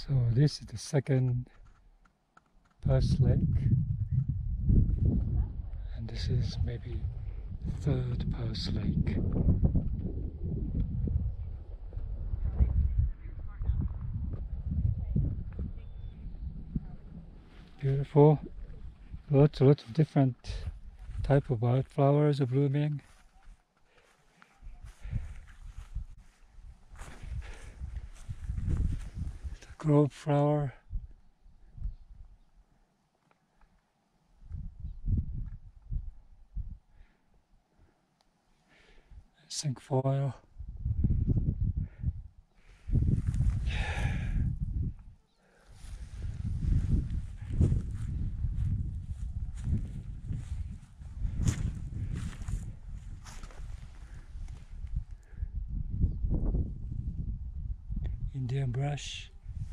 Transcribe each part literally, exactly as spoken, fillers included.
So this is the second Pass Lake, and this is maybe the third Pass Lake. Beautiful. Lots, lots of different type of wildflowers are blooming. The grove flower. Cinquefoil. Indian brush.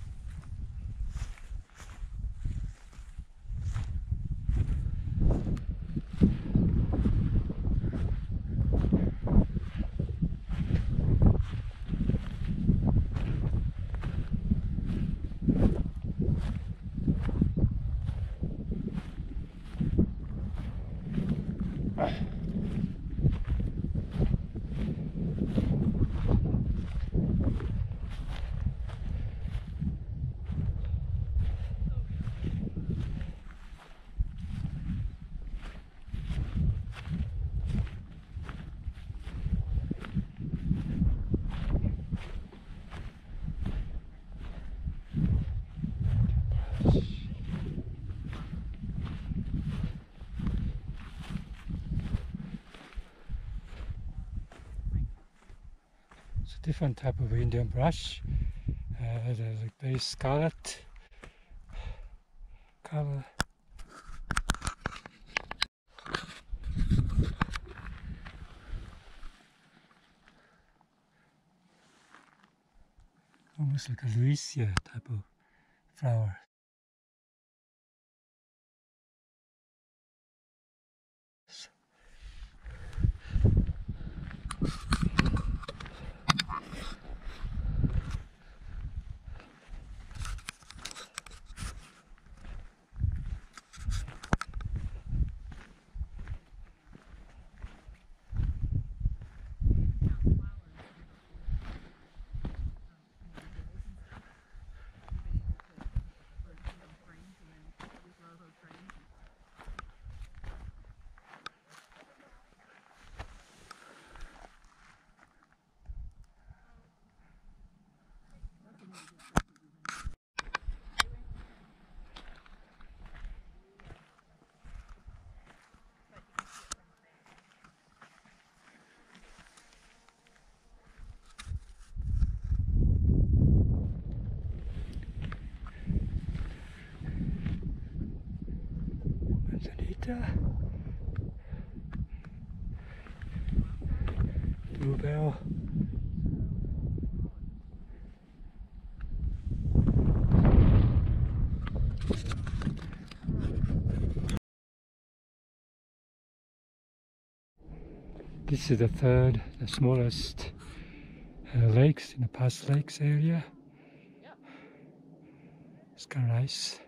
It's a different type of Indian brush. Uh, the like very scarlet color. Almost like a Lucia type of flower. Manzanita, bluebell. This is the third, the smallest uh, lakes in the Pass Lakes area. It's kind of nice.